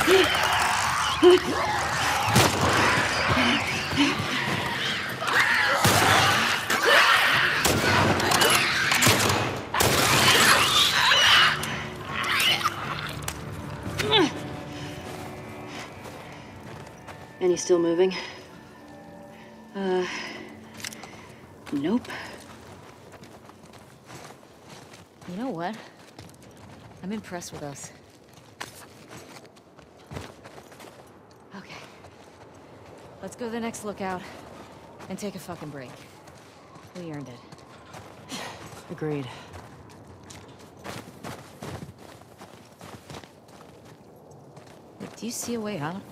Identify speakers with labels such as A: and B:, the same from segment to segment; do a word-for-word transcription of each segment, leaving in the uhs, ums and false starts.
A: And he's still moving? Uh, nope.
B: You know what? I'm impressed with us. Okay. Let's go to the next lookout and take a fucking break. We earned it.
A: Agreed.
B: Wait, do you see a way out?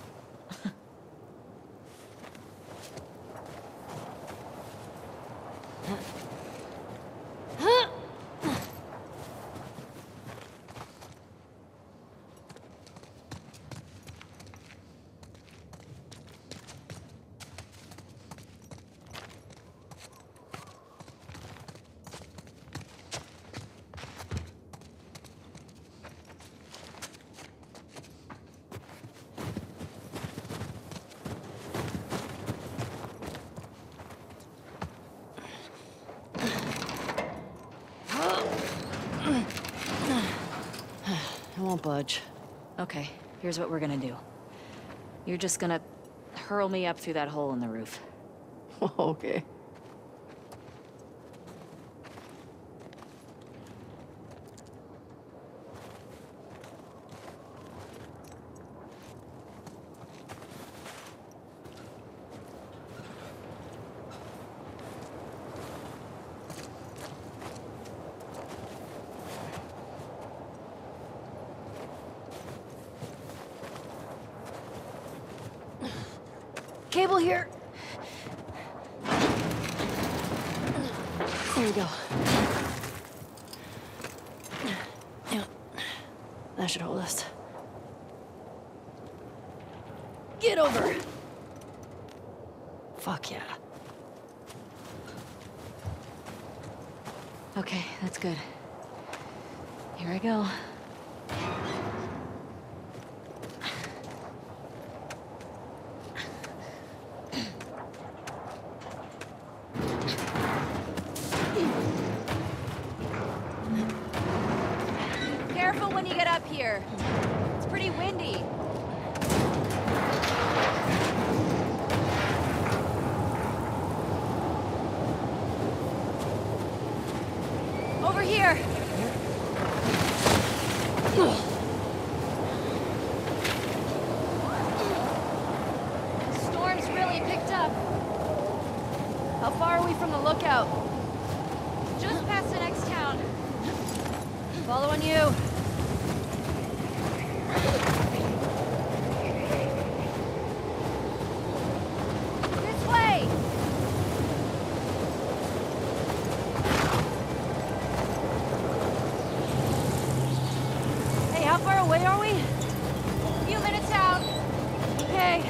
A: I won't budge.
B: Okay, here's what we're gonna do. You're just gonna hurl me up through that hole in the roof.
A: Okay.
B: Cable here.
A: There we go. Yeah. That should hold us. Get over! Fuck yeah.
B: Okay, that's good. Here I go. Careful when you get up here. It's pretty windy. Over here. The storm's really picked up. How far are we from the lookout? Just past the next town. Following you. This way! Hey, how far away are we? A few minutes out. Okay.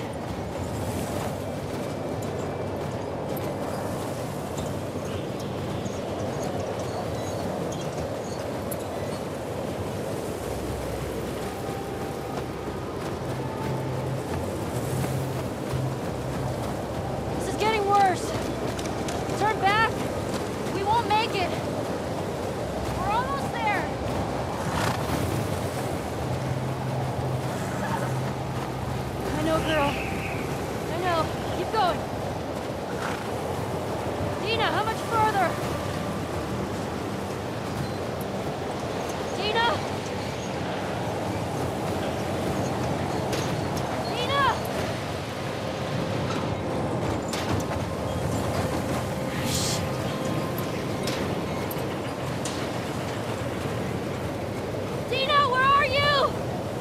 B: This is getting worse. Turn back. We won't make it. We're almost there. I know, girl. I know. Keep going. Dina, how much further? Dina? Dina! Dina, where are you?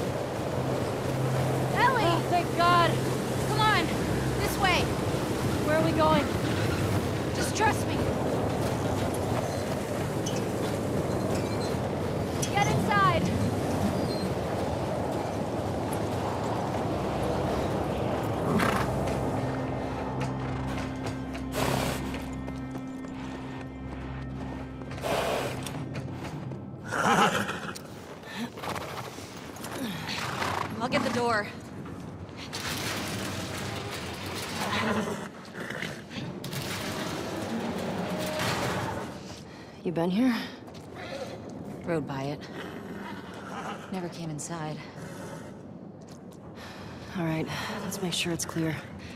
B: Ellie! Oh, thank God. Come on, this way. Where are we going? Just trust me. Get inside. I'll get the door.
A: You been here?
B: Rode by it. Never came inside.
A: All right, let's make sure it's clear.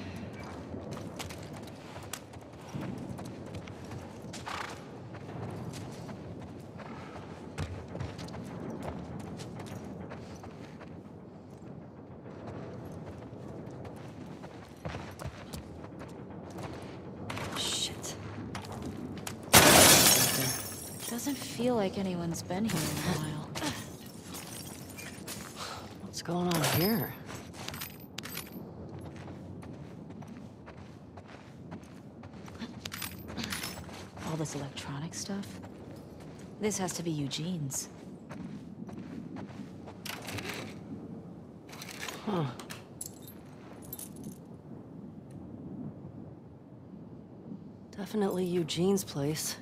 A: Shit.
B: Doesn't feel like anyone's been here in a while.
A: What's going on here?
B: All this electronic stuff? This has to be Eugene's.
A: Huh. Definitely Eugene's place.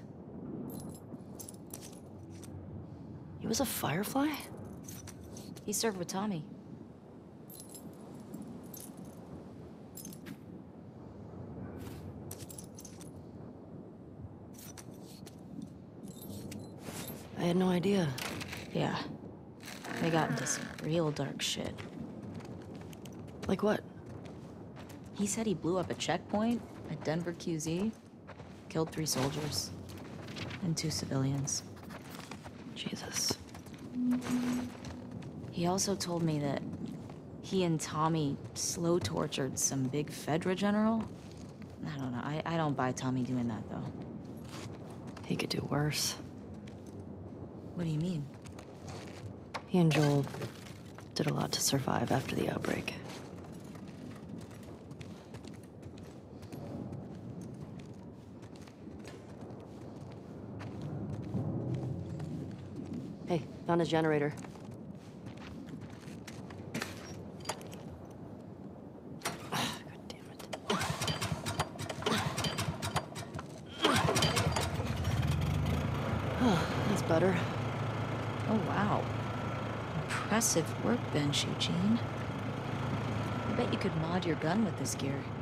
A: He was a Firefly?
B: He served with Tommy.
A: I had no idea.
B: Yeah. They got into some real dark shit.
A: Like what?
B: He said he blew up a checkpoint at Denver Q Z, killed three soldiers, and two civilians.
A: Jesus.
B: He also told me that he and Tommy slow tortured some big Fedra general. I don't know. I, I don't buy Tommy doing that, though.
A: He could do worse.
B: What do you mean?
A: He and Joel did a lot to survive after the outbreak. Hey, found his generator. God damn it. Oh, that's better.
B: Oh, wow. Impressive workbench, Eugene. I bet you could mod your gun with this gear.